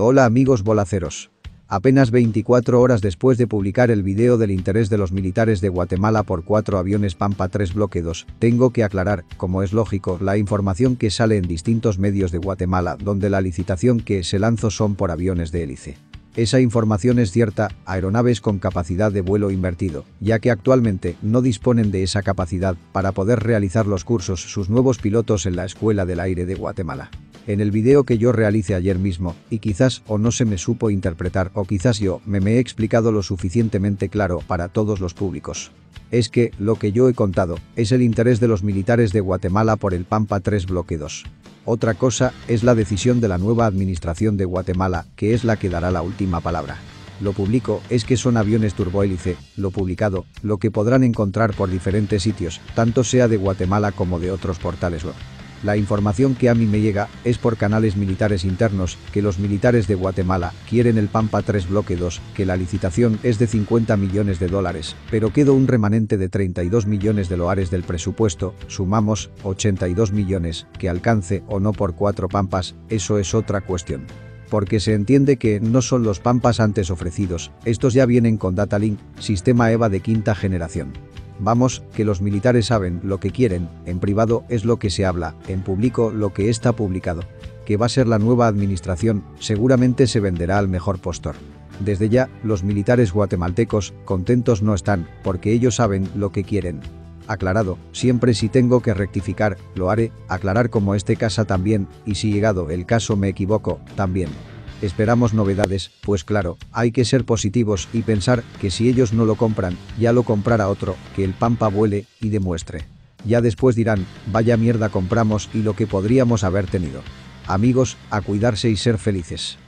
Hola amigos bolaceros. Apenas 24 horas después de publicar el video del interés de los militares de Guatemala por 4 aviones Pampa 3 Bloque 2, tengo que aclarar, como es lógico, la información que sale en distintos medios de Guatemala donde la licitación que se lanzó son por aviones de hélice. Esa información es cierta, aeronaves con capacidad de vuelo invertido, ya que actualmente no disponen de esa capacidad para poder realizar los cursos sus nuevos pilotos en la Escuela del Aire de Guatemala. En el video que yo realicé ayer mismo, y quizás o no se me supo interpretar o quizás yo me he explicado lo suficientemente claro para todos los públicos. Es que, lo que yo he contado, es el interés de los militares de Guatemala por el Pampa 3 Bloque 2. Otra cosa es la decisión de la nueva administración de Guatemala, que es la que dará la última palabra. Lo público es que son aviones turbohélice, lo publicado, lo que podrán encontrar por diferentes sitios, tanto sea de Guatemala como de otros portales web. La información que a mí me llega es por canales militares internos que los militares de Guatemala quieren el Pampa 3 Bloque 2, que la licitación es de 50 millones de dólares, pero quedó un remanente de 32 millones de loares del presupuesto, sumamos 82 millones, que alcance o no por 4 Pampas, eso es otra cuestión. Porque se entiende que no son los Pampas antes ofrecidos, estos ya vienen con Datalink, sistema EVA de quinta generación. Vamos, que los militares saben lo que quieren, en privado es lo que se habla, en público lo que está publicado. Que va a ser la nueva administración, seguramente se venderá al mejor postor. Desde ya, los militares guatemaltecos contentos no están, porque ellos saben lo que quieren. Aclarado, siempre si tengo que rectificar, lo haré, aclarar como este caso también, y si llegado el caso me equivoco, también. Esperamos novedades, pues claro, hay que ser positivos y pensar que si ellos no lo compran, ya lo comprará otro, que el Pampa vuele y demuestre. Ya después dirán, vaya mierda compramos y lo que podríamos haber tenido. Amigos, a cuidarse y ser felices.